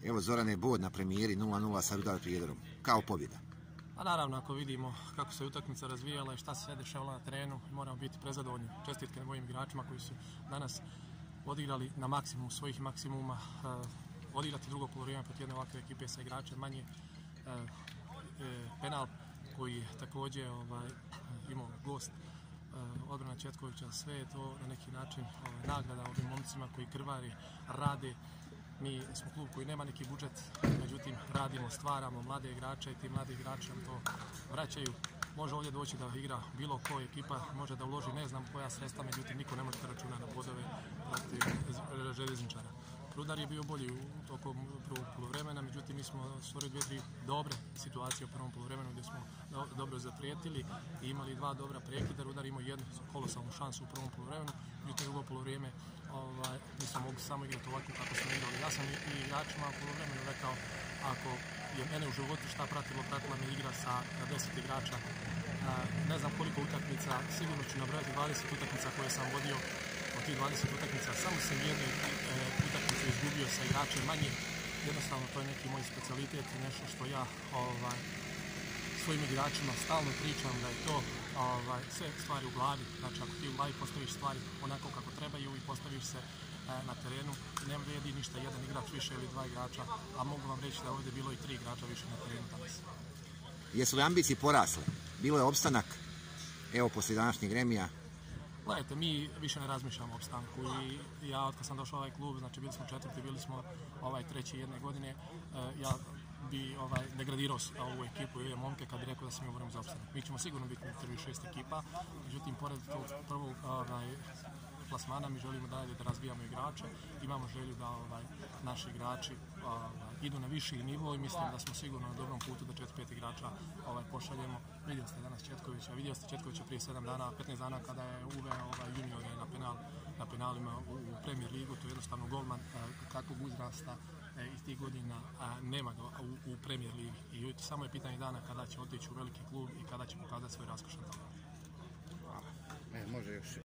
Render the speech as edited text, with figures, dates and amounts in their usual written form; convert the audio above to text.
Evo Zorane, bod na premijeri 0-0 sa Rudar Prijedorom. Kao pobjeda. A naravno, ako vidimo kako se utakmica razvijala i šta se sve dešavalo na terenu, moramo biti prezadovoljni. Čestitke mojim igračima koji su danas odigrali na maksimum svojih maksimuma. Odigrati drugo polovrijeme protiv jedne ovakve ekipe sa igračem manje. Penal koji je također imao gost odbrana Četkovića, sve je to na neki način nagrada ovim momcima koji krvari, rade. Mi smo klub koji nema neki budžet, međutim radimo, stvaramo mlade igrače i ti mladi igrači nam to vraćaju. Može ovdje doći da igra bilo koja ekipa, može da uloži ne znam koja sredstva, međutim niko ne može da računa na bodove protiv Željezničara. Rudar je bio bolji u tokom prvog poluvremena, međutim mi smo stvorili 2-3 dobre situacije u prvom poluvremenu gdje smo dobro zaprijetili i imali 2 dobra prekida. Rudar imao jednu kolosalnu šansu u prvom poluvremenu, međutim drugo poluvrijeme nismo mogli samo igrati ovako kako smo igrali. Ja sam i igračima u poluvremenu rekao, ako je mene u životu šta pratila me igra sa 10 igrača. Ne znam koliko utakmica, sigurno ću nabrojati 20 utakmica koje sam vodio. Od tih 20 utakmica samo sam jednu utakmicu izgubio sa igračem manje. Jednostavno to je neki moj specijalitet i nešto što ja svojim igračima stalno pričam da je to sve stvari u glavi. Znači ako ti u glavi postaviš stvari onako kako trebaju i postaviš se na terenu, ne vrijedi ništa jedan igrač više ili 2 igrača, a mogu vam reći da ovdje bilo i 3 igrača više na terenu danas. Jesu li ambicije porasle? Bilo je opstanak, evo poslije današnjeg remija? Gledajte, mi više ne razmišljamo o opstanku i ja od kad sam došao u ovaj klub, znači bili smo 4. bili smo 3. jedne godine, ja bi degradirao ovu ekipu i ove momke kad bi rekao da se mi borimo za opstanak. Mi ćemo sigurno biti u prvi 6 ekipa, međutim pored tog prvog plasmana mi želimo dalje da razvijamo igrače, imamo želju da naši igrači idu na viši nivo i mislim da smo sigurno na dobrom putu da 4-5 igrača pošaljemo. Vidjeli ste danas Četkovića, vidjeli ste Četkovića prije 15 dana kada je uveo juniore na penalima u Premier ligu, to je jednostavno golman kakvog uzrasta iz tih godina nema ga u Premier ligi i samo je pitanje dana kada će otići u veliki klub i kada će pokazati svoj raskošan talent. Može još.